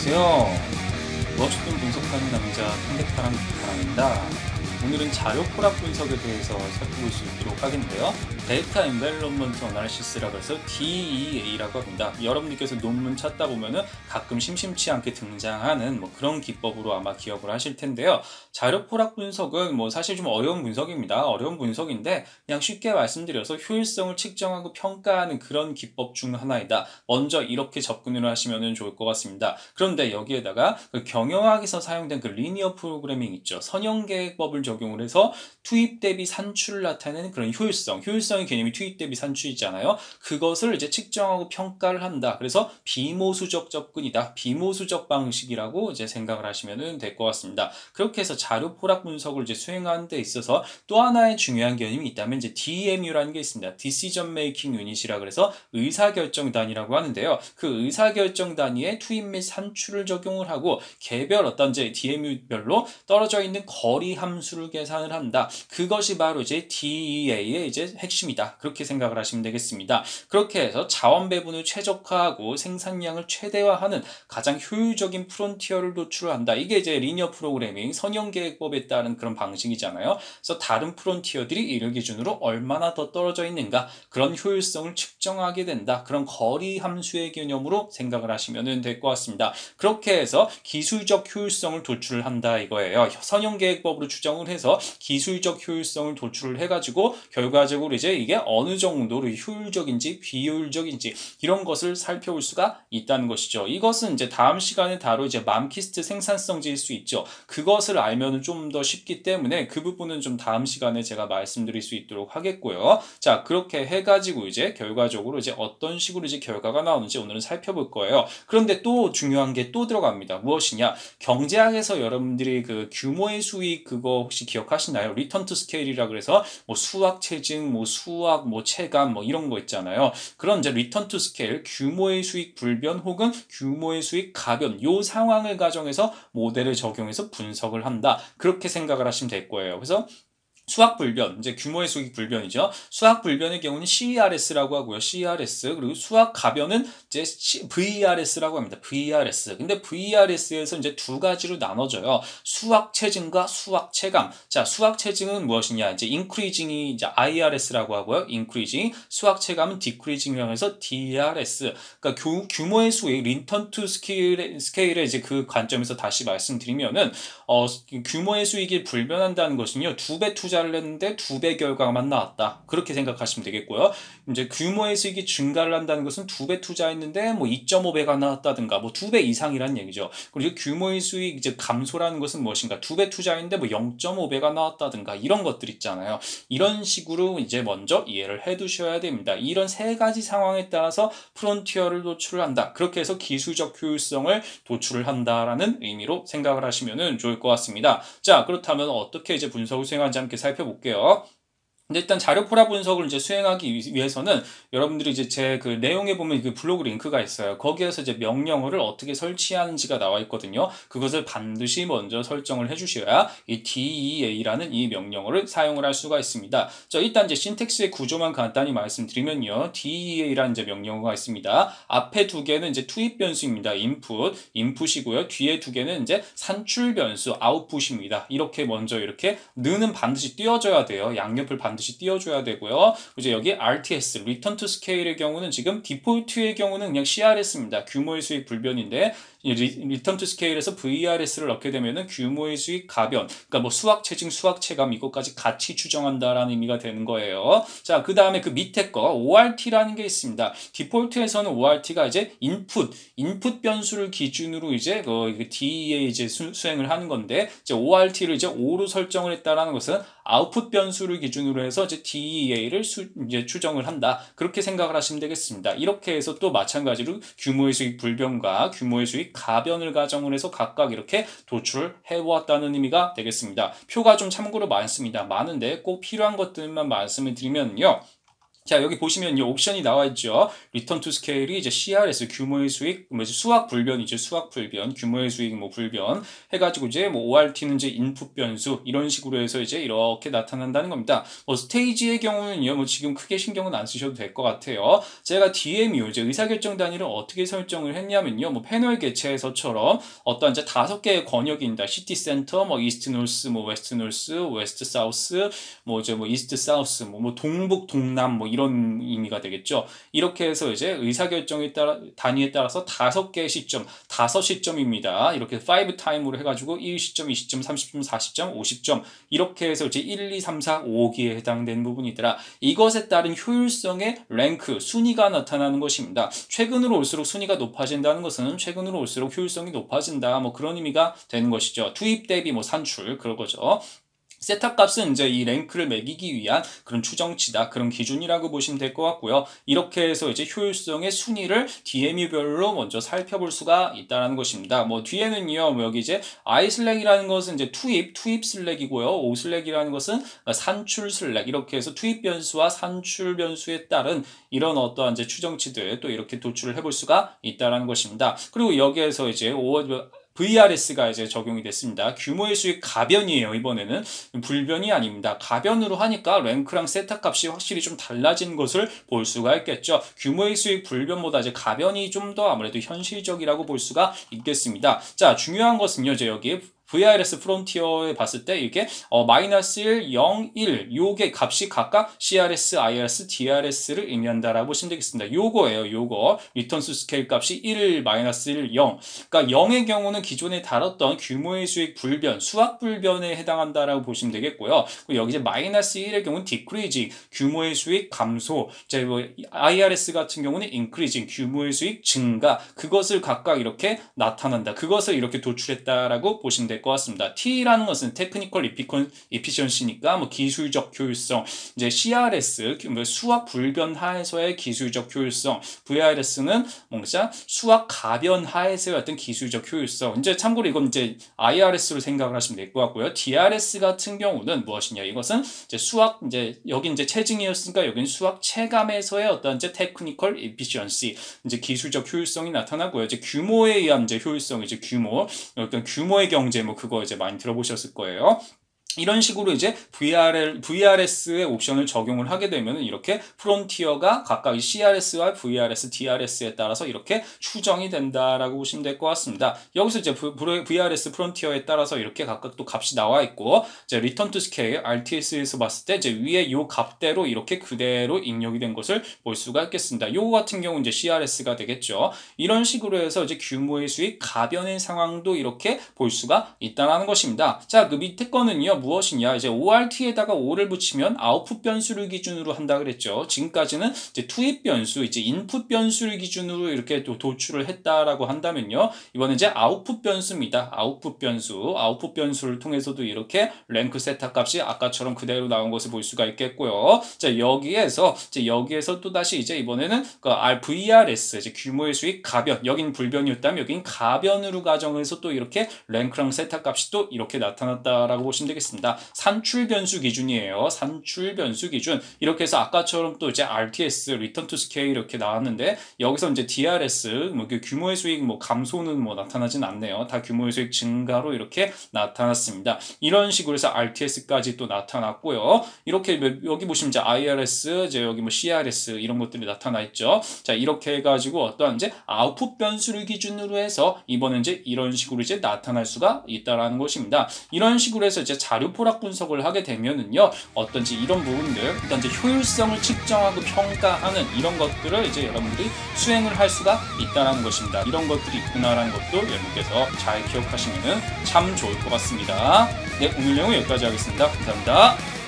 안녕하세요. 멋있는 분석하는 남자 현대파랑 파랑입니다. 오늘은 자료 포락 분석에 대해서 살펴볼 수 있도록 하겠는데요. 데이터 엔벨롭먼트 어널리시스라고 해서 DEA라고 합니다. 여러분들께서 논문 찾다 보면은 가끔 심심치 않게 등장하는 그런 기법으로 아마 기억을 하실 텐데요. 자료 포락 분석은 사실 좀 어려운 분석입니다. 어려운 분석인데 그냥 쉽게 말씀드려서 효율성을 측정하고 평가하는 그런 기법 중 하나이다. 먼저 이렇게 접근을 하시면 좋을 것 같습니다. 그런데 여기에다가 그 경영학에서 사용된 그 리니어 프로그래밍 있죠. 선형계획법을 적용을 해서 투입 대비 산출을 나타내는 그런 효율성의 개념이 투입 대비 산출이잖아요. 그것을 이제 측정하고 평가를 한다. 그래서 비모수적 접근이다. 비모수적 방식이라고 이제 생각을 하시면 될 것 같습니다. 그렇게 해서 자료 포락 분석을 이제 수행하는 데 있어서 또 하나의 중요한 개념이 있다면 이제 DMU라는 게 있습니다. Decision Making Unit이라 그래서 의사결정 단위라고 하는데요. 그 의사결정 단위에 투입 및 산출을 적용을 하고 개별 어떤 이제 DMU별로 떨어져 있는 거리 함수를 계산을 한다. 그것이 바로 이제 DEA의 이제 핵심이다. 그렇게 생각을 하시면 되겠습니다. 그렇게 해서 자원 배분을 최적화하고 생산량을 최대화하는 가장 효율적인 프론티어를 도출한다. 이게 이제 리니어 프로그래밍 선형계획법에 따른 그런 방식이잖아요. 그래서 다른 프론티어들이 이를 기준으로 얼마나 더 떨어져 있는가 그런 효율성을 측정하게 된다. 그런 거리 함수의 개념으로 생각을 하시면 될 것 같습니다. 그렇게 해서 기술적 효율성을 도출을 한다 이거예요. 선형계획법으로 추정을 해서 기술적 효율성을 도출을 해가지고 결과적으로 이제 이게 어느 정도로 효율적인지 비효율적인지 이런 것을 살펴볼 수가 있다는 것이죠. 이것은 이제 다음 시간에 다룰 이제 맘키스트 생산성지일 수 있죠. 그것을 알면 좀 더 쉽기 때문에 그 부분은 좀 다음 시간에 제가 말씀드릴 수 있도록 하겠고요. 자, 그렇게 해가지고 이제 결과적으로 이제 어떤 식으로 이제 결과가 나오는지 오늘은 살펴볼 거예요. 그런데 또 중요한 게 또 들어갑니다. 무엇이냐? 경제학에서 여러분들이 그 규모의 수익 그거 혹시 기억하시나요? 리턴 투 스케일이라 그래서 수학 체증, 수학, 체감 이런 거 있잖아요. 그런 이제 리턴 투 스케일, 규모의 수익 불변 혹은 규모의 수익 가변 요 상황을 가정해서 모델을 적용해서 분석을 한다. 그렇게 생각을 하시면 될 거예요. 그래서 수학 불변, 이제 규모의 수익 불변이죠. 수학 불변의 경우는 CERS라고 하고요. CERS. 그리고 수학 가변은 이제 VERS라고 합니다. VERS. 근데 VERS에서 이제 두 가지로 나눠져요. 수학 체증과 수학 체감. 자, 수학 체증은 무엇이냐? 이제 increasing이 이제 IRS라고 하고요. increasing. 수학 체감은 decreasing이라고 해서 DRS. 그러니까 규모의 수익, 리턴 투 스케일의 이제 그 관점에서 다시 말씀드리면은, 규모의 수익이 불변한다는 것은요, 2배 투자를 했는데 2배 결과만 나왔다. 그렇게 생각하시면 되겠고요. 이제 규모의 수익이 증가를 한다는 것은 2배 투자했는데 2.5배가 나왔다든가 2배 이상이란 얘기죠. 그리고 규모의 수익 이제 감소라는 것은 무엇인가? 2배 투자했는데 0.5배가 나왔다든가 이런 것들 있잖아요. 이런 식으로 이제 먼저 이해를 해 두셔야 됩니다. 이런 세 가지 상황에 따라서 프론티어를 도출을 한다. 그렇게 해서 기술적 효율성을 도출을 한다라는 의미로 생각을 하시면 좋을 것 같습니다. 자, 그렇다면 어떻게 이제 분석을 수행하는지 함께 살펴볼게요. 근데 일단 자료 포라 분석을 이제 수행하기 위해서는 여러분들이 이제 제 그 내용에 보면 그 블로그 링크가 있어요. 거기에서 이제 명령어를 어떻게 설치하는지가 나와 있거든요. 그것을 반드시 먼저 설정을 해주셔야 이 DEA라는 이 명령어를 사용을 할 수가 있습니다. 자, 일단 이제 신텍스의 구조만 간단히 말씀드리면요. DEA라는 이제 명령어가 있습니다. 앞에 두 개는 이제 투입 변수입니다. 인풋이고요. 뒤에 두 개는 이제 산출 변수, 아웃풋입니다. 이렇게 먼저 이렇게 는은 반드시 띄워줘야 돼요. 양옆을 반드시 띄워줘야 되고요. 이제 여기 RTS, Return to Scale의 경우는 지금 디폴트의 경우는 그냥 CRS입니다. 규모의 수익 불변인데 리턴 투 스케일에서 VRS를 넣게 되면은 규모의 수익 가변, 그러니까 수학 체증, 수학 체감 이것까지 같이 추정한다라는 의미가 되는 거예요. 자, 그 다음에 그 밑에 거 ORT라는 게 있습니다. 디폴트에서는 ORT가 이제 인풋 변수를 기준으로 이제 그 DEA 이제 수행을 하는 건데, 이제 ORT를 이제 5로 설정을 했다라는 것은 아웃풋 변수를 기준으로 해서 이제 DEA를 이제 추정을 한다. 그렇게 생각을 하시면 되겠습니다. 이렇게 해서 또 마찬가지로 규모의 수익 불변과 규모의 수익 가변을 가정을 해서 각각 이렇게 도출을 해보았다는 의미가 되겠습니다. 표가 좀 참고로 많습니다. 많은데 꼭 필요한 것들만 말씀을 드리면요. 자, 여기 보시면 이 옵션이 나와 있죠. 리턴 투 스케일이 이제 CRS 규모의 수익, 뭐 이제 수학 불변이죠. 수학 불변, 규모의 수익 뭐 불변 해가지고 이제 뭐 ORT는 이제 인풋 변수 이런 식으로 해서 이제 이렇게 나타난다는 겁니다. 뭐 스테이지의 경우는요, 뭐 지금 크게 신경은 안 쓰셔도 될 것 같아요. 제가 DMU 이제 의사결정 단위를 어떻게 설정을 했냐면요, 뭐 패널 개체에서처럼 어떤 이제 5개의 권역입니다. 시티 센터, 뭐 이스트 노스, 뭐 웨스트 노스, 웨스트 사우스, 뭐 이제 뭐 이스트 사우스, 뭐 동북 동남 뭐 이런 의미가 되겠죠. 이렇게 해서 이제 의사결정에 따라 단위에 따라서 5개의 시점, 5시점입니다. 이렇게 5타임으로 해가지고 1시점, 2시점, 30점, 40점, 50점 이렇게 해서 이제 1, 2, 3, 4, 5기에 해당되는 부분이더라. 이것에 따른 효율성의 랭크, 순위가 나타나는 것입니다. 최근으로 올수록 순위가 높아진다는 것은 최근으로 올수록 효율성이 높아진다. 뭐 그런 의미가 되는 것이죠. 투입 대비 뭐 산출 그런 거죠. 세타 값은 이제 이 랭크를 매기기 위한 그런 추정치다, 그런 기준이라고 보시면 될 것 같고요. 이렇게 해서 이제 효율성의 순위를 DMU별로 먼저 살펴볼 수가 있다는 것입니다. 뭐 뒤에는요, 뭐 여기 이제 I 슬랙이라는 것은 이제 투입 슬랙이고요. O 슬랙이라는 것은 산출 슬랙, 이렇게 해서 투입 변수와 산출 변수에 따른 이런 어떠한 이제 추정치들 또 이렇게 도출을 해볼 수가 있다는 것입니다. 그리고 여기에서 이제 VRS가 이제 적용이 됐습니다. 규모의 수익 가변이에요. 이번에는 불변이 아닙니다. 가변으로 하니까 랭크랑 세타 값이 확실히 좀 달라진 것을 볼 수가 있겠죠. 규모의 수익 불변보다 이제 가변이 좀 더 아무래도 현실적이라고 볼 수가 있겠습니다. 자, 중요한 것은요, 이제 여기 VRS 프론티어에 봤을 때 이게 마이너스 1, 0, 1 요게 값이 각각 CRS, IRS, DRS를 의미한다라고 보시면 되겠습니다. 요거예요. 요거 리턴스 스케일 값이 1, 마이너스 1, 0. 그러니까 0의 경우는 기존에 다뤘던 규모의 수익 불변, 수학 불변에 해당한다라고 보시면 되겠고요. 그리고 여기 이제 마이너스 1의 경우는 디크리징, 규모의 수익 감소. 이제 뭐 IRS 같은 경우는 인크리징, 규모의 수익 증가. 그것을 각각 이렇게 나타난다. 그것을 이렇게 도출했다라고 보시면 됩니다. 것 같습니다. T라는 것은 테크니컬 이피션시니까 뭐 기술적 효율성, 이제 CRS 수학 불변 하에서의 기술적 효율성, VRS는 뭔가 수학 가변 하에서의 어떤 기술적 효율성. 이제 참고로 이건 이제 IRS로 생각을 하시면 될 것 같고요. DRS 같은 경우는 무엇이냐? 이것은 이제 수학 이제 여기 이제 체증이었으니까 여기는 수학 체감에서의 어떤 이제 테크니컬 이피션시, 이제 기술적 효율성이 나타나고요. 이제 규모에 의한 이제 효율성, 이제 규모, 어떤 규모의 경제 뭐 그거 이제 많이 들어보셨을 거예요. 이런 식으로 이제 VRS의 옵션을 적용을 하게 되면 이렇게 프론티어가 각각 CRS와 VRS, DRS에 따라서 이렇게 추정이 된다라고 보시면 될 것 같습니다. 여기서 이제 VRS 프론티어에 따라서 이렇게 각각 또 값이 나와 있고, 이제 리턴 투 스케일 RTS에서 봤을 때 이제 위에 요 값대로 이렇게 그대로 입력이 된 것을 볼 수가 있겠습니다. 요거 같은 경우 이제 CRS가 되겠죠. 이런 식으로 해서 이제 규모의 수익 가변의 상황도 이렇게 볼 수가 있다는 것입니다. 자, 그 밑에 거는요. 무엇이냐? 이제 ORT에다가 O를 붙이면 아웃풋 변수를 기준으로 한다 그랬죠. 지금까지는 이제 투입 변수, 이제 인풋 변수를 기준으로 이렇게 또 도출을 했다라고 한다면요. 이번엔 이제 아웃풋 변수입니다. 아웃풋 변수를 통해서도 이렇게 랭크 세타 값이 아까처럼 그대로 나온 것을 볼 수가 있겠고요. 자, 여기에서 또 다시 이제 이번에는 그 VRS, 이제 규모의 수익 가변, 여긴 불변이었다면 여긴 가변으로 가정해서 또 이렇게 랭크랑 세타 값이 또 이렇게 나타났다라고 보시면 되겠습니다. 산출 변수 기준이에요. 산출 변수 기준. 이렇게 해서 아까처럼 또 이제 RTS, 리턴 투 스케일 이렇게 나왔는데 여기서 이제 DRS, 뭐 규모의 수익 뭐 감소는 뭐 나타나진 않네요. 다 규모의 수익 증가로 이렇게 나타났습니다. 이런 식으로 해서 RTS까지 또 나타났고요. 이렇게 여기 보시면 이제 IRS, 이제 여기 뭐 CRS 이런 것들이 나타나 있죠. 자, 이렇게 해가지고 어떤 이제 아웃풋 변수를 기준으로 해서 이번엔 이제 이런 식으로 이제 나타날 수가 있다라는 것입니다. 이런 식으로 해서 이제 자료 포락 분석을 하게 되면은요, 어떤지 이런 부분들, 일단 이제 효율성을 측정하고 평가하는 이런 것들을 이제 여러분들이 수행을 할 수가 있다는 것입니다. 이런 것들이 있구나라는 것도 여러분께서 잘 기억하시면 참 좋을 것 같습니다. 네, 오늘 내용은 여기까지 하겠습니다. 감사합니다.